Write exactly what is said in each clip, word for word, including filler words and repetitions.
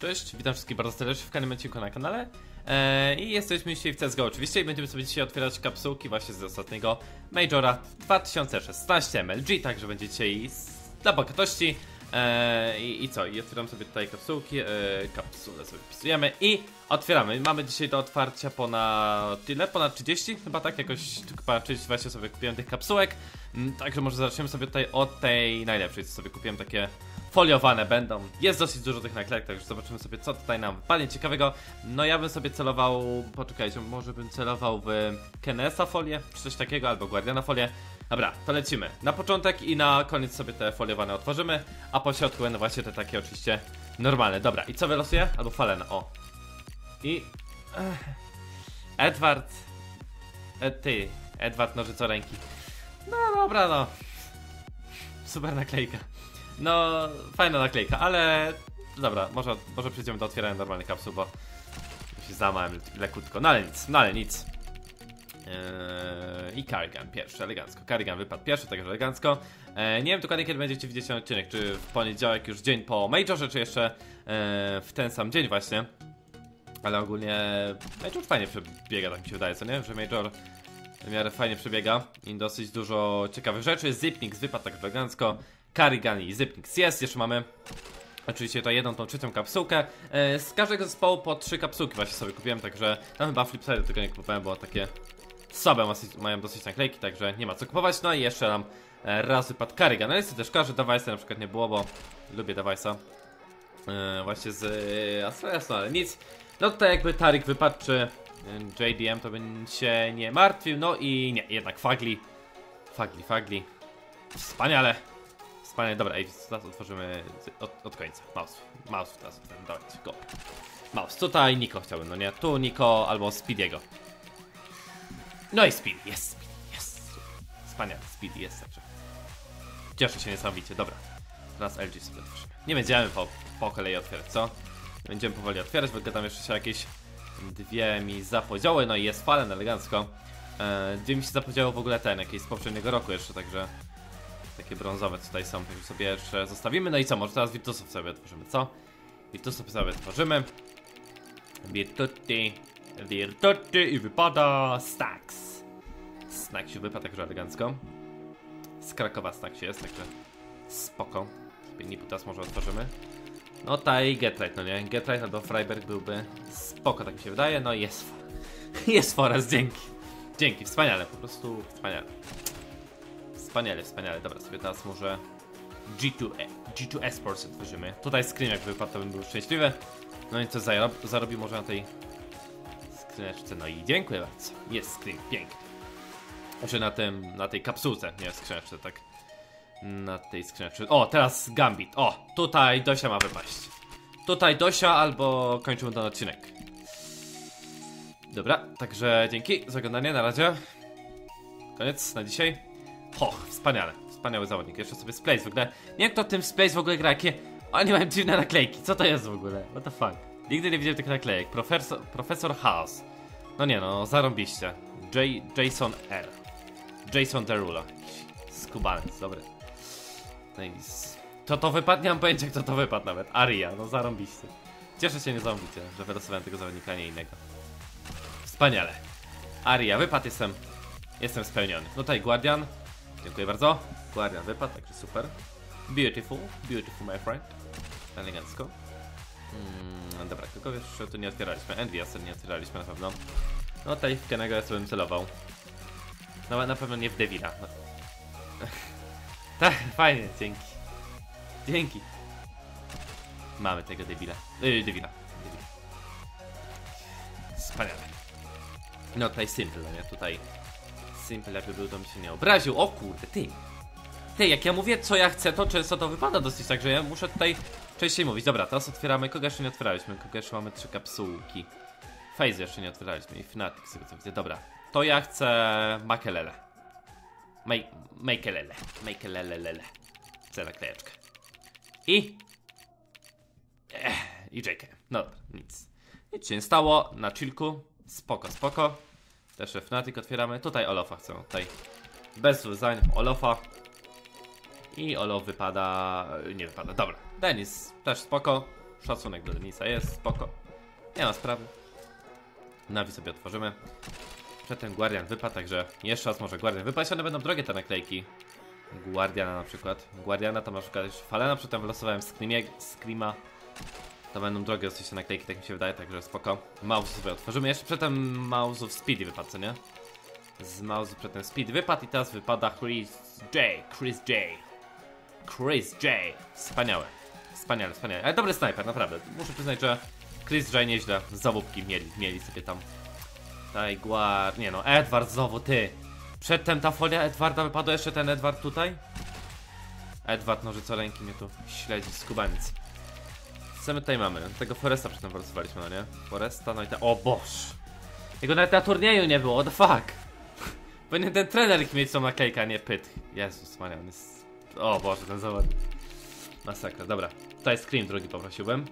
Cześć, witam wszystkich bardzo serdecznie w kolejnym odcinku na kanale eee, I jesteśmy dzisiaj w C S G O oczywiście i będziemy sobie dzisiaj otwierać kapsułki właśnie z ostatniego Majora dwa tysiące szesnaście M L G. Także będzie dzisiaj dla bogatości eee, i, I co? I otwieram sobie tutaj kapsułki, eee, kapsułę sobie wpisujemy i otwieramy. Mamy dzisiaj do otwarcia ponad tyle, ponad trzydzieści chyba tak, jakoś chyba trzydzieści właśnie sobie kupiłem tych kapsułek. mm, Także może zaczniemy sobie tutaj od tej najlepszej, co sobie kupiłem, takie foliowane będą. Jest dosyć dużo tych naklejek, także zobaczymy sobie, co tutaj nam wypadnie ciekawego. No ja bym sobie celował, poczekajcie, może bym celował w Kenesa folię, czy coś takiego, albo Guardiana folię. Dobra, to lecimy. Na początek i na koniec sobie te foliowane otworzymy, a po środku będą właśnie te takie oczywiście normalne. Dobra, i co wylosuję? Albo Falena, o. I... Ech. Edward... E, ty, Edward nożycoręki. No dobra, no. Super naklejka. No, fajna naklejka, ale dobra, może, może przejdziemy do otwierania normalnych kapsuł, bo się złamałem lekutko, no ale nic, no ale nic. Eee, I Carrigan pierwszy, elegancko. Carrigan wypadł pierwszy, także elegancko. Eee, nie wiem dokładnie kiedy będziecie widzieć ten odcinek, czy w poniedziałek już dzień po Majorze, czy jeszcze eee, w ten sam dzień właśnie. Ale ogólnie Major fajnie przebiega, tak mi się wydaje, co nie? Że Major w miarę fajnie przebiega i dosyć dużo ciekawych rzeczy. Zipnix wypadł tak elegancko. Carrigan i Zipnix jest, jeszcze mamy oczywiście to jedną, tą trzecią kapsułkę. e, Z każdego zespołu po trzy kapsułki właśnie sobie kupiłem, także tam chyba Flipside tylko nie kupowałem, bo takie słabe mają dosyć naklejki, także nie ma co kupować. No i jeszcze nam e, raz wypadł Carrigan. No jest też szkoda, że Device'a na przykład nie było, bo lubię Device'a e, właśnie z e, Astralis, no ale nic. No tutaj jakby Tarik wypadł, czy e, J D M, to bym się nie martwił. No i nie, jednak Fugly Fugly, Fugly wspaniale. Wspaniale, dobra, ej, teraz otworzymy od, od końca. Mouse, mouse teraz otworzymy, dawajcie, go. Mouse, tutaj Niko chciałbym, no nie? Tu Niko albo Speediego. No i Speedy, jest Speedy, jest. Wspaniale, Speedy jest, także cieszę się niesamowicie, dobra. Teraz L G sobie otworzymy. Nie będziemy po, po kolei otwierać, co? Nie będziemy powoli otwierać, bo tam jeszcze się jakieś dwie mi zapodziały, no i jest Fallen elegancko. E, dwie mi się zapodziały w ogóle ten, jakieś z poprzedniego roku jeszcze, także takie brązowe tutaj są, także sobie jeszcze zostawimy. No i co, może teraz Virtusów sobie otworzymy, co? Virtusów sobie otworzymy. Virtuti, Virtuti i wypada Stacks. Stacks się wypada także elegancko. Z Krakowa Stacks jest, także spoko. Sobie Nipu teraz może otworzymy. No taj Getright, no nie? Getright albo Freiberg byłby spoko, tak mi się wydaje. No i jest jest Forest, dzięki. Dzięki, wspaniale, po prostu wspaniale. Wspaniale, wspaniale. Dobra, sobie teraz może G dwa Esports otworzymy. Tutaj screen jak wypadł, to bym był szczęśliwy. No i co zarob zarobił może na tej skrzyneczce. No i dziękuję bardzo. Jest screen, piękny. Znaczy na tym, na tej kapsułce, nie skrzyneczce, tak. Na tej skrzyneczce. O, teraz Gambit. O, tutaj Dosia ma wypaść. Tutaj Dosia albo kończymy ten odcinek. Dobra, także dzięki za oglądanie, na razie. Koniec na dzisiaj. Och, wspaniale, wspaniały zawodnik. Jeszcze sobie Splace w ogóle. Nie wiem kto tym Splace w ogóle gra, jakie oni mają dziwne naklejki. Co to jest w ogóle? What the fuck? Nigdy nie widziałem tych naklejek. Profesor, Profesor House. No nie no, zarąbiście. J, Jason R. Jason Derulo. Skubaniec, dobry. No i to to wypadł? Nie mam pojęcia kto to wypadł nawet. Aria, no zarąbiście. Cieszę się niesamowicie, że wylosowałem tego zawodnika, nie innego. Wspaniale. Aria, wypadł, jestem Jestem spełniony. No tutaj Guardian. Dziękuję bardzo. Guardian wypadł, także super. Beautiful, beautiful my friend. Elegancko. Hmm, dobra, kogo jeszcze tu nie otwieraliśmy? Enviasa nie otwieraliśmy na pewno. No tutaj w Kenego ja sobie bym celował. No na pewno nie w Devila. No. Tak, fajnie, dzięki. Dzięki. Mamy tego Devila. Yy, Devila. Devila. Wspaniale. No tutaj Simple, nie? Tutaj Simple jakby był, to mi się nie obraził. O kurde, ty. Ty, jak ja mówię co ja chcę, to często to wypada dosyć, także ja muszę tutaj częściej mówić. Dobra, teraz otwieramy, kogo jeszcze nie otwieraliśmy? Kogo jeszcze mamy trzy kapsułki. Phase jeszcze nie otwieraliśmy i Fnatic sobie co widzę. Dobra, to ja chcę Makelele. Make, Makelele. Makelele. Chcę naklejeczkę. I... Ech, I J K. No dobra, nic. Nic się nie stało, na chillku. Spoko, spoko. Też Fnatic otwieramy. Tutaj Olofa chcę. Tutaj bez wyzań Olofa. I Olof wypada... Nie wypada. Dobra. Denis też spoko. Szacunek do Denisa jest, spoko. Nie ma sprawy. Nawi sobie otworzymy. Przedtem Guardian wypadł, także jeszcze raz może Guardian wypaść. One będą drogie te naklejki. Guardiana na przykład. Guardiana to masz szukać Falena, przedtem wylosowałem Screamie, Screama. To będą drogie oczywiście naklejki, tak mi się wydaje, także spoko. Mouse sobie otworzymy. Jeszcze przedtem Mouse'ów Speedy wypadł, co nie? Z Mouse'u przedtem Speed wypadł i teraz wypada Chris J. Chris J. Chris J. Wspaniałe. Wspaniale, wspaniale. Ale dobry snajper, naprawdę. Muszę przyznać, że Chris J nieźle zawóbki mieli, mieli sobie tam. Taj Guard... Nie no, Edward znowu, ty. Przedtem ta folia Edwarda wypadła, jeszcze ten Edward tutaj. Edward nożycoręki mnie tu śledzi, skubaniec. Co my tutaj mamy? Tego Foresta przedtem wylosowaliśmy, no nie? Foresta, no i ta... O boż! Jego nawet na turnieju nie było, what the fuck? Powinien ten trener mieć tą naklejkę, a nie pyt. Jezus Maria, on jest... O Boże, ten zawod. Masakra, dobra. Tutaj Scream drugi poprosiłbym.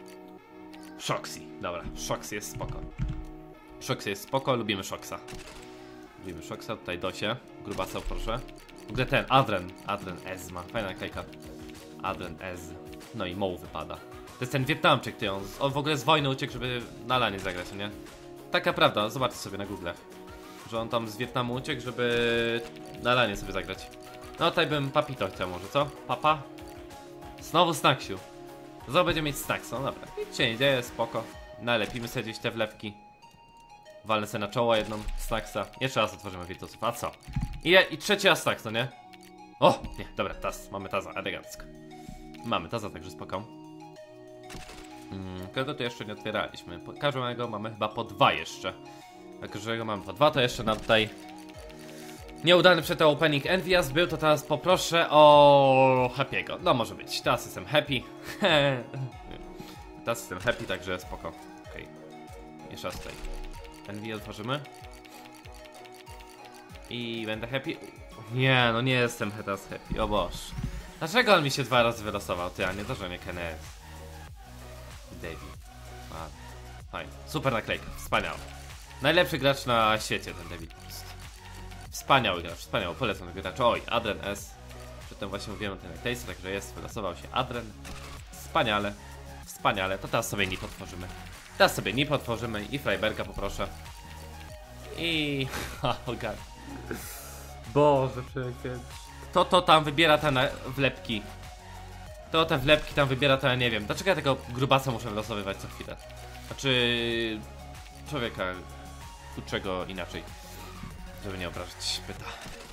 Shoxy, dobra, Shoxy jest spoko. Shoxy jest spoko, lubimy Shoxa. Lubimy Shoxa, tutaj Dosie. Grubasa proszę. W ogóle ten, Adren, Adren Ez ma, fajna naklejka. Adren Ez. No i Moł wypada. To jest ten Wietnamczyk, ty on, on w ogóle z wojny uciekł, żeby na lanie zagrać, nie? Taka prawda, zobaczcie sobie na Google'ach. Że on tam z Wietnamu uciekł, żeby na lanie sobie zagrać. No tutaj bym Papito chciał może, co? Papa? Znowu Snaksiu. Znowu będziemy mieć Snacks, no dobra. Nic się nie dzieje, spoko. Nalepimy sobie gdzieś te wlepki. Walnę sobie na czoło jedną Snacksa. Jeszcze raz otworzymy Wirtusów, a co? I, I trzeci raz Snacks, no nie? O! Nie, dobra, Taz. Mamy Taza, elegancko. Mamy Taza, także spoko. Hmm, kogo tu jeszcze nie otwieraliśmy? Każdego mamy chyba po dwa jeszcze. Jak już go mamy po dwa, to jeszcze nam tutaj nieudany przed opening Envious był, to teraz poproszę o Happy'ego. No może być, teraz jestem happy. Teraz jestem happy, także spoko. Okej. Okay. Jeszcze raz tutaj Envy otworzymy. I będę happy. Nie, no nie jestem teraz happy, o boż. Dlaczego on mi się dwa razy wylosował? Ty, a nie to, że mnie Kenneth. Davey. Fajnie. Super naklejka, wspaniały. Najlepszy gracz na świecie ten David. Wspaniały gracz, wspaniały, polecam tego gracza. Oj, Adren S. Przedtem właśnie mówiłem o tej naklejce, także jest, wylosował się Adren. Wspaniale, wspaniale. To teraz sobie Nip otworzymy. Teraz sobie Nip otworzymy i Freiberga poproszę. I... Oh god. Boże, przecież. Kto to tam wybiera te na... wlepki? Kto te wlepki tam wybiera, to ja nie wiem. Dlaczego ja tego grubasa muszę wylosowywać co chwilę? Znaczy... Człowieka... Czego inaczej? Żeby nie obrażać. Pyta.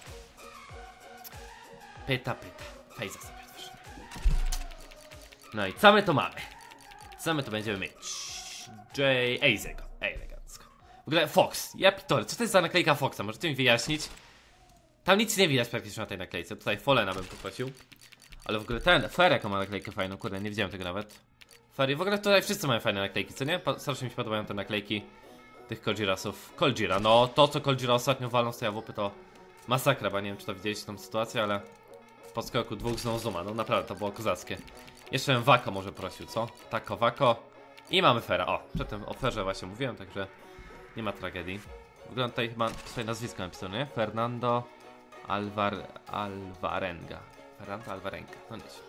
Pyta, pyta. Fejza sobie otworzy. No i co my to mamy? Co my to będziemy mieć? J. Azego. Elegancko. W ogóle Fox. Ja pitole. Co to jest za naklejka Foxa? Możecie mi wyjaśnić? Tam nic nie widać praktycznie na tej naklejce. Tutaj Folena bym poprosił. Ale w ogóle ten Ferek ma naklejkę fajną. Kurde, nie widziałem tego nawet. Ferry. W ogóle tutaj wszyscy mają fajne naklejki, co nie? Strasznie mi się podobają te naklejki tych Koldzirasów. Koldzira, no to co Koldzira ostatnio walną z tej awupy to masakra, bo nie wiem czy to widzieliście tą sytuację, ale w podskoku dwóch znowu Zuma, no naprawdę to było kozackie. Jeszcze bym Wako może prosił, co? Tako, Wako. I mamy Fera, o, przedtem o Ferze właśnie mówiłem, także nie ma tragedii. Wygląda tutaj chyba swoje nazwisko napisane, nie? Fernando Alvar... Alvarenga. Fernando Alvarenga, no nic.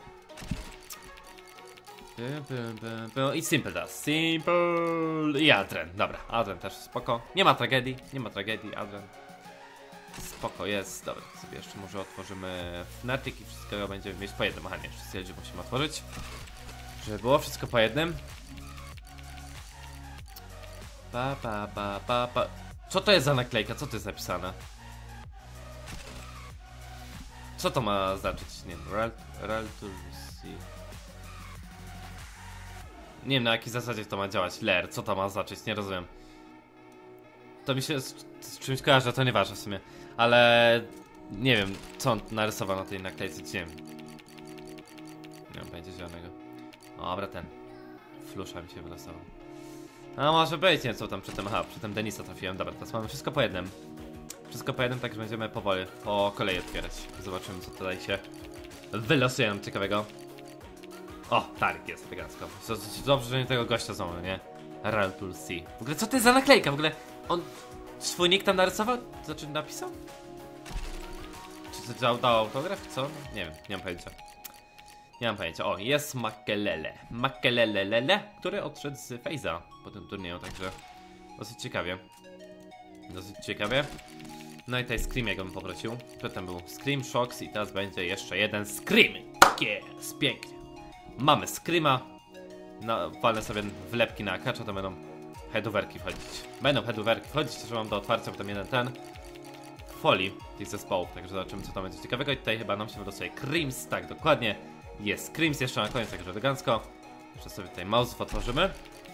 I Simple Das, Simple i Adren, dobra, Adren też spoko. Nie ma tragedii, nie ma tragedii, Adren spoko jest, dobra, sobie jeszcze może otworzymy Fnatic i wszystkiego będziemy mieć po jednym. Aha nie, wszystkie musimy otworzyć, żeby było wszystko po jednym. Pa, pa, pa, pa, pa. Co to jest za naklejka, co to jest napisane? Co to ma znaczyć, nie wiem, Real, Real to receive. Nie wiem na jakiej zasadzie to ma działać. Ler, co to ma znaczyć? Nie rozumiem. To mi się z, z czymś kojarzy, to nieważne w sumie. Ale nie wiem, co on narysował na tej naklejce, nie wiem. Nie mam pojęcia zielonego. Dobra, ten. Flusza mi się wylosował. A może być, nie co tam przedtem. Aha, przedtem Denisa trafiłem. Dobra, teraz mamy wszystko po jednym. Wszystko po jednym, także będziemy powoli, po kolei otwierać. Zobaczymy co tutaj się wylosuje nam ciekawego. O, Tarik jest elegancko. Dobrze, że nie tego gościa znowu, nie? Real to see. W ogóle co to jest za naklejka? W ogóle on swój nick tam narysował? Znaczy napisał? Czy to dał autograf? Co? Nie wiem, nie mam pojęcia. Nie mam pojęcia. O, jest Makelele. Makelelelele, który odszedł z Faze'a po tym turnieju, także dosyć ciekawie. Dosyć ciekawie. No i tutaj Scream, jak bym poprosił. Przedtem był Scream, Shocks i teraz będzie jeszcze jeden Scream. Yes, pięknie. Mamy Screama. No, walę sobie wlepki na akacza, to będą headowerki wchodzić. Będą headowerki wchodzić, też mam do otwarcia potem jeden ten folii tych zespołów, także zobaczymy, co tam będzie ciekawego. I tutaj chyba nam się wylosuje Creams, tak, dokładnie. Jest Creams jeszcze na koniec, także elegancko. Jeszcze sobie tutaj mouse'ów otworzymy.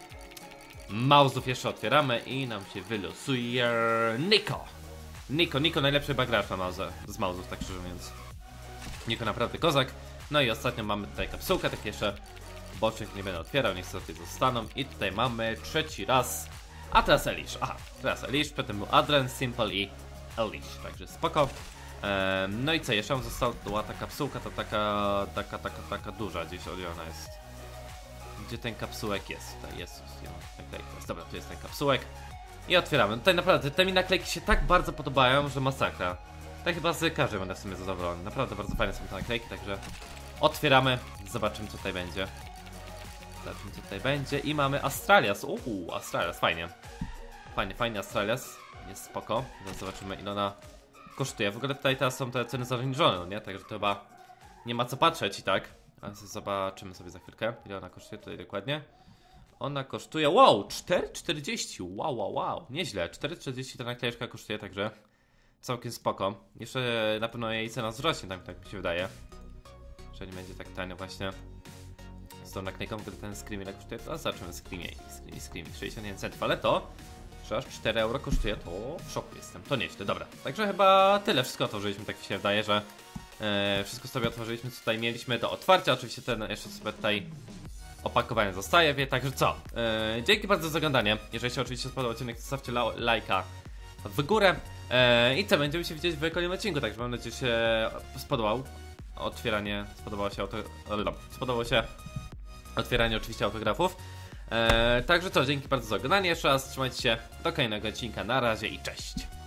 Mouse'ów jeszcze otwieramy i nam się wylosuje Niko. Niko, Niko najlepszy bagracz na mauze, z mouse'ów, tak szczerze mówiąc. Niko naprawdę kozak. No i ostatnio mamy tutaj kapsułkę, tak jeszcze bocznych nie będę otwierał, niech sobie tutaj zostaną. I tutaj mamy trzeci raz, a teraz Elish. Aha, teraz Elish, potem był Adren, Simple i Elish, także spoko. Ehm, no i co, jeszcze nam została ta kapsułka, to taka, taka, taka, taka duża, gdzieś ona jest. Gdzie ten kapsułek jest? Tutaj jest, naklejka jest. Dobra, tu jest ten kapsułek. I otwieramy. Tutaj naprawdę te mi naklejki się tak bardzo podobają, że masakra. Tak chyba z każdym będę w sumie zadowolony. Naprawdę bardzo fajne są te naklejki, także otwieramy, zobaczymy co tutaj będzie. Zobaczymy co tutaj będzie i mamy Astralias. Uuu, Astralias, fajnie. Fajnie, fajnie Astralias. Jest spoko. Zaraz zobaczymy ile ona kosztuje. W ogóle tutaj teraz są te ceny zaniżone, no nie? Także to chyba nie ma co patrzeć i tak. A zobaczymy sobie za chwilkę ile ona kosztuje tutaj dokładnie. Ona kosztuje, wow, cztery czterdzieści, wow, wow, wow, nieźle, cztery czterdzieści ta naklejeczka kosztuje, także całkiem spoko. Jeszcze na pewno jej cena wzrośnie, tak, tak mi się wydaje. Że nie będzie tak tanio właśnie z tą naklejką, gdy ten Scream ile kosztuje, to zobaczymy Screamie, Screamie, Screamie, sześćdziesiąt jeden centów, ale to, że aż cztery euro kosztuje, to w szoku jestem, to nieźle, dobra. Także chyba tyle, wszystko otworzyliśmy, tak mi się wydaje, że e, wszystko sobie otworzyliśmy, co tutaj mieliśmy do otwarcia, oczywiście ten jeszcze sobie tutaj opakowanie zostaje, wie, także co? Yy, dzięki bardzo za oglądanie. Jeżeli się oczywiście spodobał odcinek, to zostawcie la lajka w górę. Yy, I co? Będziemy się widzieć w kolejnym odcinku, także mam nadzieję, że się spodobał otwieranie, spodobało się auto... spodobało się otwieranie oczywiście autografów. Yy, także co? Dzięki bardzo za oglądanie. Jeszcze raz trzymajcie się do kolejnego odcinka. Na razie i cześć.